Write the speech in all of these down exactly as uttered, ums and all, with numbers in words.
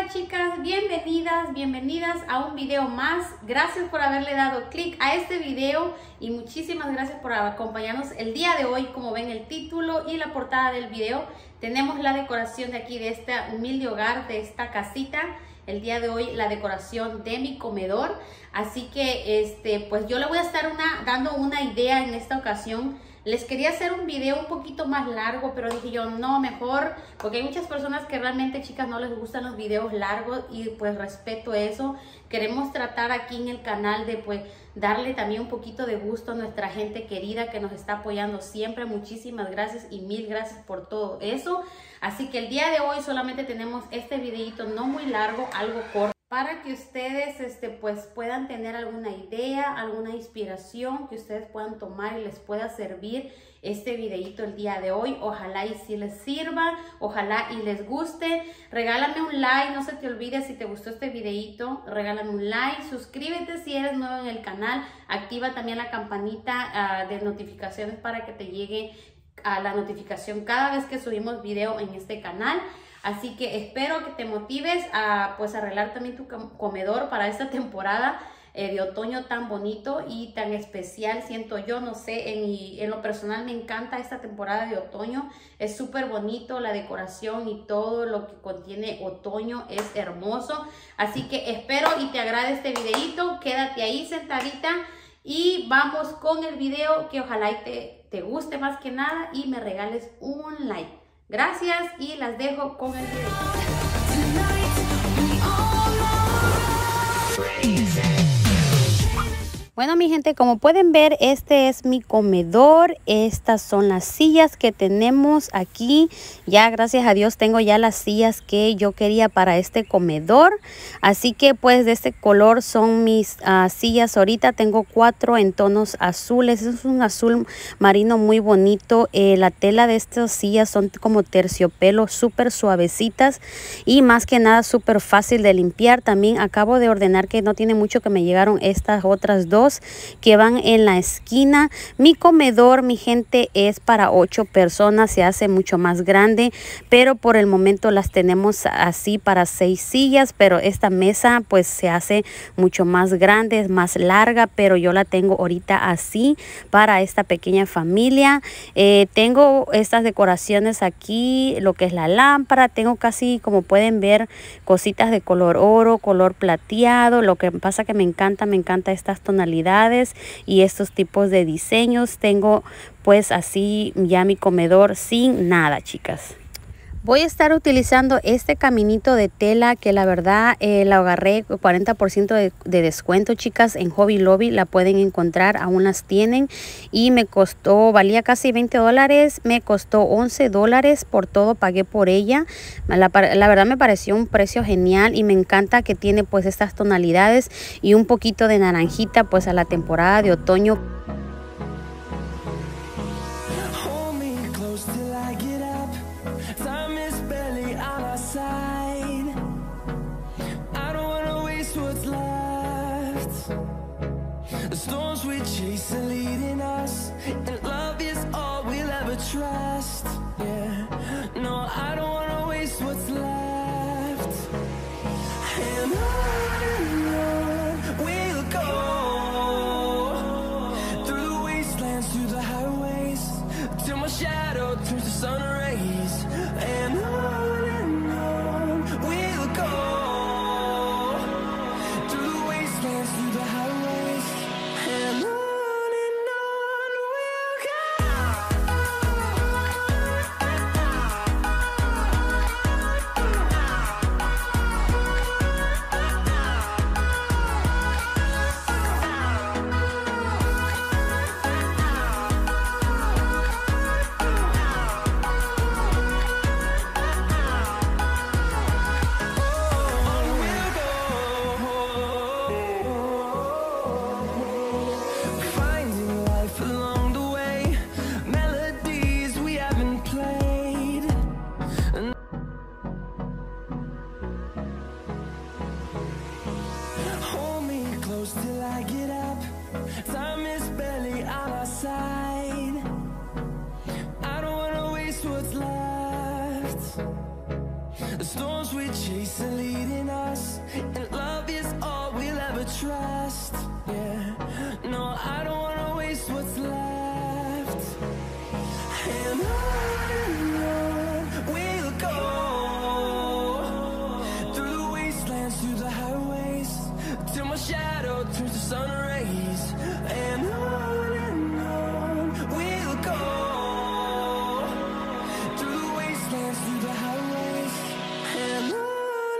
chicas, bienvenidas, bienvenidas a un video más. Gracias por haberle dado clic a este video y muchísimas gracias por acompañarnos el día de hoy. Como ven el título y la portada del video, tenemos la decoración de aquí de este humilde hogar, de esta casita. El día de hoy la decoración de mi comedor. Así que este, pues yo le voy a estar una, dando una idea en esta ocasión. Les quería hacer un video un poquito más largo, pero dije yo no, mejor, porque hay muchas personas que realmente, chicas, no les gustan los videos largos y pues respeto eso. Queremos tratar aquí en el canal de pues darle también un poquito de gusto a nuestra gente querida que nos está apoyando siempre. Muchísimas gracias y mil gracias por todo eso. Así que el día de hoy solamente tenemos este videito no muy largo, algo corto, para que ustedes este, pues, puedan tener alguna idea, alguna inspiración que ustedes puedan tomar y les pueda servir este videito el día de hoy. Ojalá y si les sirva, ojalá y les guste. Regálame un like, no se te olvide si te gustó este videito, regálame un like, suscríbete si eres nuevo en el canal, activa también la campanita uh, de notificaciones para que te llegue a la notificación cada vez que subimos video en este canal. Así que espero que te motives a pues arreglar también tu comedor para esta temporada eh, de otoño tan bonito y tan especial. Siento yo, no sé, en, mi, en lo personal me encanta esta temporada de otoño. Es súper bonito la decoración y todo lo que contiene otoño es hermoso. Así que espero y te agrade este videito. Quédate ahí sentadita y vamos con el video, que ojalá y te, te guste más que nada y me regales un like. Gracias y las dejo con el video. Bueno, mi gente, como pueden ver, este es mi comedor. Estas son las sillas que tenemos aquí. Ya, gracias a Dios, tengo ya las sillas que yo quería para este comedor. Así que, pues, de este color son mis uh, sillas ahorita. Tengo cuatro en tonos azules. Es un azul marino muy bonito. Eh, la tela de estas sillas son como terciopelo, súper suavecitas y más que nada súper fácil de limpiar. También acabo de ordenar, que no tiene mucho que me llegaron estas otras dos que van en la esquina. Mi comedor, mi gente, es para ocho personas, se hace mucho más grande, pero por el momento las tenemos así para seis sillas, pero esta mesa pues se hace mucho más grande, es más larga, pero yo la tengo ahorita así para esta pequeña familia. Eh, tengo estas decoraciones aquí, lo que es la lámpara, tengo casi, como pueden ver, cositas de color oro, color plateado. Lo que pasa que me encanta, me encanta estas tonalidades y estos tipos de diseños. Tengo pues así ya mi comedor sin nada, chicas. Voy a estar utilizando este caminito de tela que la verdad eh, la agarré cuarenta por ciento de, de descuento, chicas, en Hobby Lobby. La pueden encontrar, aún las tienen, y me costó, valía casi veinte dólares, me costó once dólares por todo, pagué por ella. La, la verdad me pareció un precio genial y me encanta que tiene pues estas tonalidades y un poquito de naranjita pues a la temporada de otoño. Storms we chase are leading us, and love is all we'll ever trust. Yeah, no, I don't wanna waste what's left. And on and on we'll go, through the wastelands, through the highways, till my shadow turns to sun rays. And on and on we'll go, through the wastelands, through the highways. And on and on we'll go. Finding life along the way, melodies we haven't played. Hold me close till I get up. Time is barely on our side. I don't wanna waste what's left. The storms we chase are leading us, and love is all we'll ever trust. Yeah, no, I don't wanna waste what's left. And on and on we'll go, through the wastelands, through the highways, till my shadow turns to sun rays. And on and on we'll go, through the wastelands, through the highways, and on.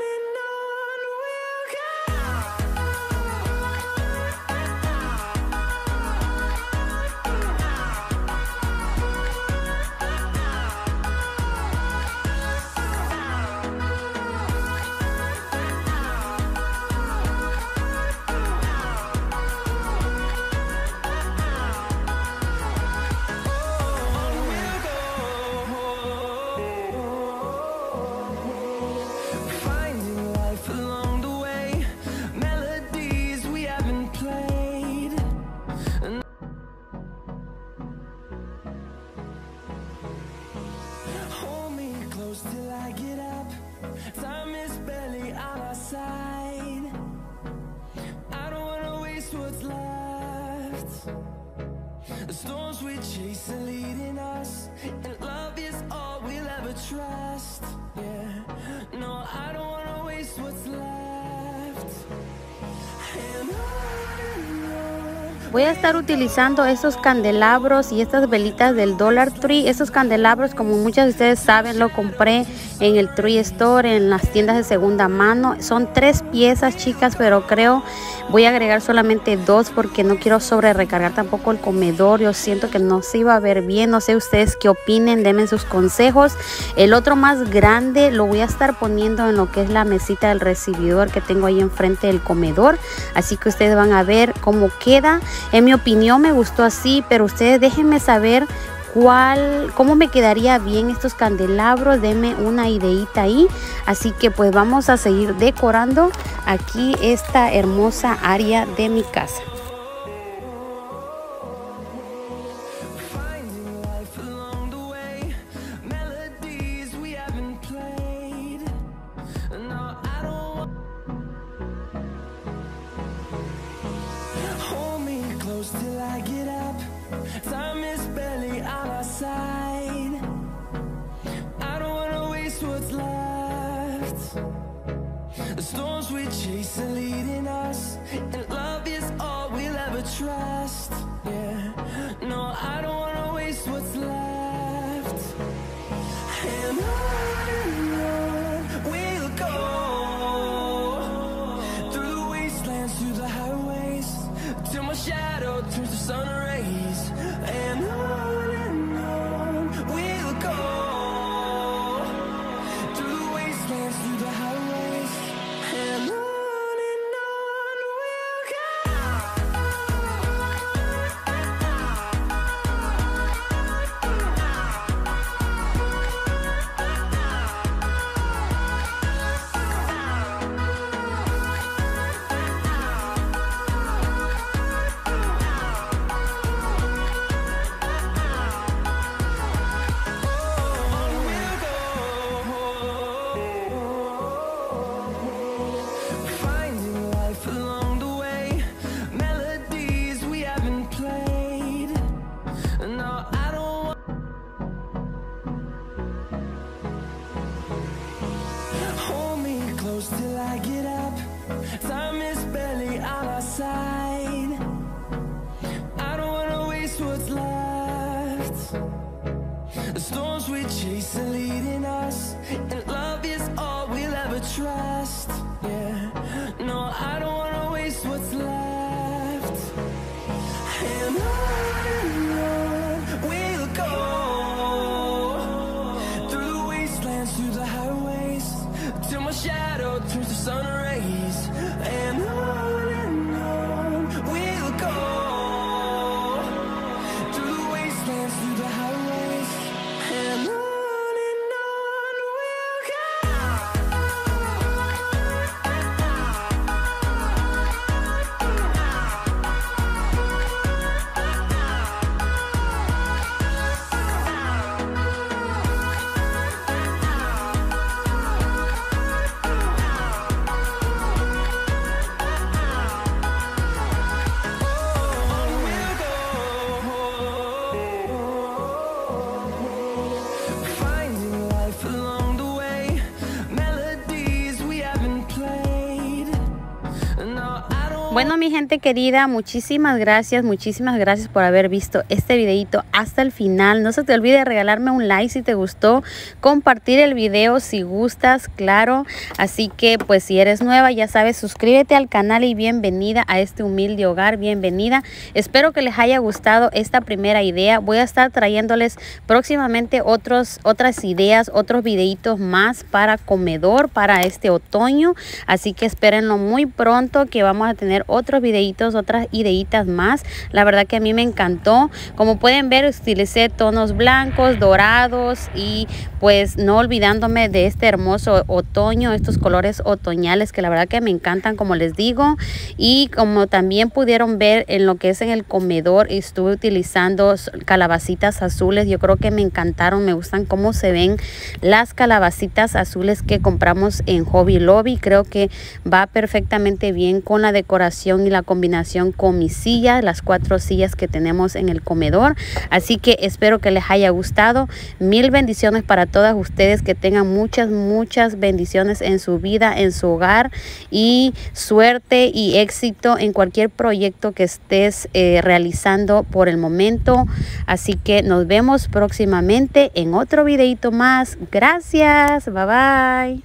Till I get up, time is barely on our side. I don't wanna waste what's left. The storms we chase are leading us, and love is all we'll ever trust. Yeah, no, I don't wanna waste what's left. And on and on. Voy a estar utilizando estos candelabros y estas velitas del Dollar Tree. Estos candelabros, como muchos de ustedes saben, lo compré en el Tree Store, en las tiendas de segunda mano. Son tres piezas, chicas, pero creo voy a agregar solamente dos porque no quiero sobre recargar tampoco el comedor. Yo siento que no se iba a ver bien. No sé ustedes qué opinen, denme sus consejos. El otro más grande lo voy a estar poniendo en lo que es la mesita del recibidor que tengo ahí enfrente del comedor. Así que ustedes van a ver cómo queda. En mi opinión me gustó así, pero ustedes déjenme saber cuál, cómo me quedaría bien estos candelabros. Denme una ideita ahí. Así que pues vamos a seguir decorando aquí esta hermosa área de mi casa. Till I get up, time is barely on our side. I don't wanna waste what's left. The storms we chase are leading us, and love is all we'll ever trust. Yeah, no, I don't wanna waste what's left. And on and on we'll go, through the wastelands, through the highways, till my shadow turns to sun rays. And on and on we'll go, through the wastelands, through the highways, and on and on we'll go. Till I get up, time is barely on our side. I don't wanna waste what's left. The storms we chase are leading us, and love is all we'll ever trust. Yeah, no, I don't wanna waste what's left. And on and on we'll go, through the wastelands, through the highways, till my shadow turns to sun rays. And on and on we'll go, through the wastelands, through the highways, and on and on we'll go. Bueno, mi gente querida, muchísimas gracias, muchísimas gracias por haber visto este videito hasta el final. No se te olvide regalarme un like si te gustó, compartir el video si gustas, claro. Así que pues si eres nueva, ya sabes, suscríbete al canal y bienvenida a este humilde hogar, bienvenida. Espero que les haya gustado esta primera idea. Voy a estar trayéndoles próximamente otros, otras ideas, otros videitos más para comedor para este otoño. Así que espérenlo muy pronto, que vamos a tener otros videitos, otras ideitas más. La verdad que a mí me encantó. Como pueden ver, utilicé tonos blancos, dorados y pues no olvidándome de este hermoso otoño, estos colores otoñales que la verdad que me encantan, como les digo. Y como también pudieron ver en lo que es en el comedor, estuve utilizando calabacitas azules. Yo creo que me encantaron, me gustan cómo se ven las calabacitas azules que compramos en Hobby Lobby. Creo que va perfectamente bien con la decoración y la combinación con mis sillas, las cuatro sillas que tenemos en el comedor. Así que espero que les haya gustado. Mil bendiciones para todas ustedes, que tengan muchas muchas bendiciones en su vida, en su hogar, y suerte y éxito en cualquier proyecto que estés eh, realizando por el momento. Así que nos vemos próximamente en otro videito más. Gracias, bye bye.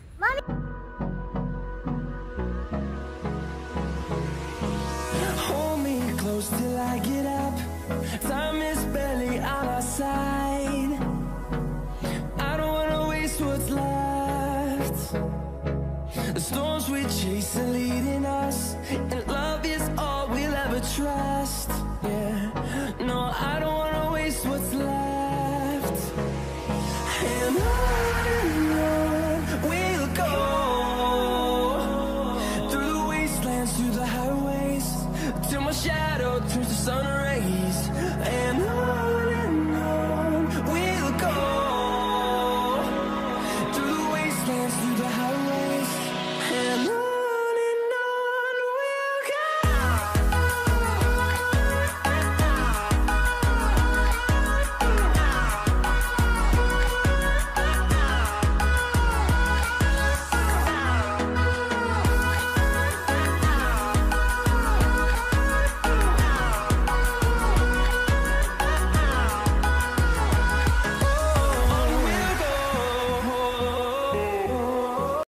Till I get up, time is barely on our side. I don't wanna waste what's left. The storms we chase are leading us, and love is all we'll ever trust. Yeah, no, I don't wanna waste what's left. And on